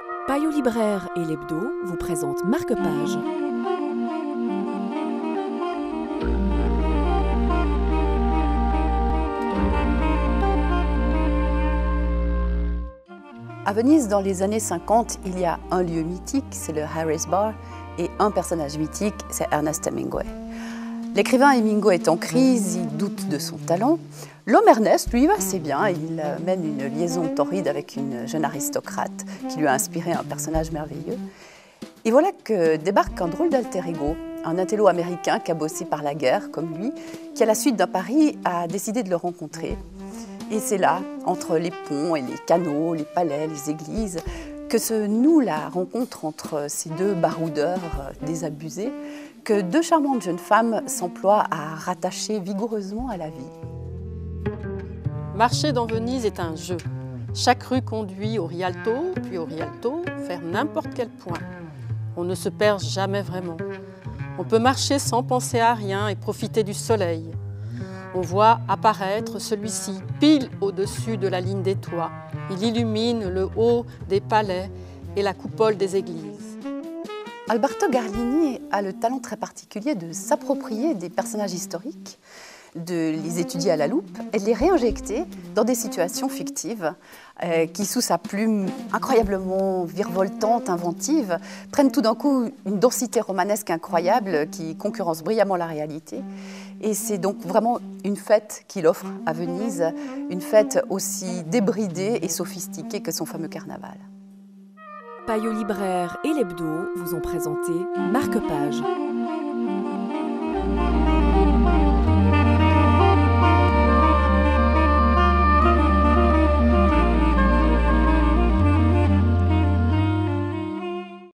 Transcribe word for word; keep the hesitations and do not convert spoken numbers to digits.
Payot Libraire et l'Hebdo vous présentent Marque-Page. À Venise, dans les années cinquante, il y a un lieu mythique, c'est le Harris Bar, et un personnage mythique, c'est Ernest Hemingway. L'écrivain Hemingway est en crise, il doute de son talent. L'homme Ernest, lui, va assez bien. Il mène une liaison torride avec une jeune aristocrate qui lui a inspiré un personnage merveilleux. Et voilà que débarque un drôle d'alter ego, un intello américain cabossé par la guerre, comme lui, qui, à la suite d'un pari, a décidé de le rencontrer. Et c'est là, entre les ponts et les canaux, les palais, les églises, que se noue la rencontre entre ces deux baroudeurs désabusés, que deux charmantes jeunes femmes s'emploient à rattacher vigoureusement à la vie. Marcher dans Venise est un jeu. Chaque rue conduit au Rialto, puis au Rialto, faire n'importe quel point. On ne se perd jamais vraiment. On peut marcher sans penser à rien et profiter du soleil. On voit apparaître celui-ci pile au-dessus de la ligne des toits. Il illumine le haut des palais et la coupole des églises. Alberto Garlini a le talent très particulier de s'approprier des personnages historiques, de les étudier à la loupe et de les réinjecter dans des situations fictives euh, qui, sous sa plume incroyablement virevoltante, inventive, prennent tout d'un coup une densité romanesque incroyable qui concurrence brillamment la réalité. Et c'est donc vraiment une fête qu'il offre à Venise, une fête aussi débridée et sophistiquée que son fameux carnaval. Payot Libraire et l'Hebdo vous ont présenté Marque-Page.